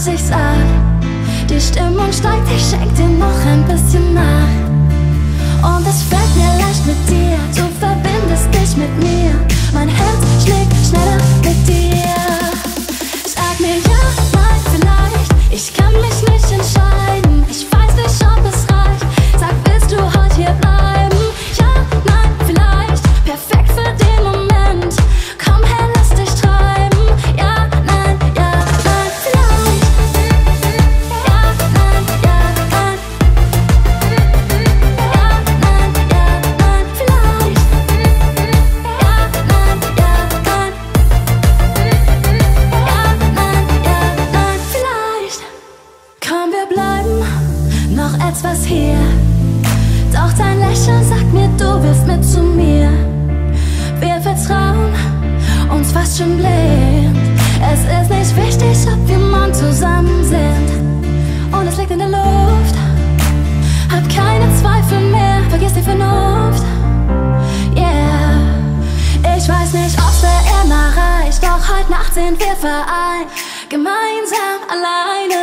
was ich sag. Die Stimmung steigt, ich schenk dir noch ein bisschen nach. Und es fällt mir leicht mit dir, du verbindest dich mit mir. Mein Herz schlägt schneller mit dir. Sag mir ja, nein, vielleicht, ich kann mich nicht entscheiden. Ich weiß nicht, ob es reicht, sag, willst du heute hier bleiben? Ja, nein, vielleicht, perfekt für den Moment. Komm her, lass dich treiben. Ja, nein, vielleicht. Ja, nein, vielleicht. Ja, nein, vielleicht. Komm, wir bleiben noch etwas hier. Doch dein Lächeln sagt mir, du willst mit zu mir. Wir vertrauen uns fast schon blind. Es ist nicht wichtig, ob wir morgen zusammen sind. Und es liegt in der Luft. Hab keine Zweifel mehr, vergiss die Vernunft. Yeah. Ich weiß nicht, ob's für immer reicht, doch heute Nacht sind wir vereint. Gemeinsam, alleine.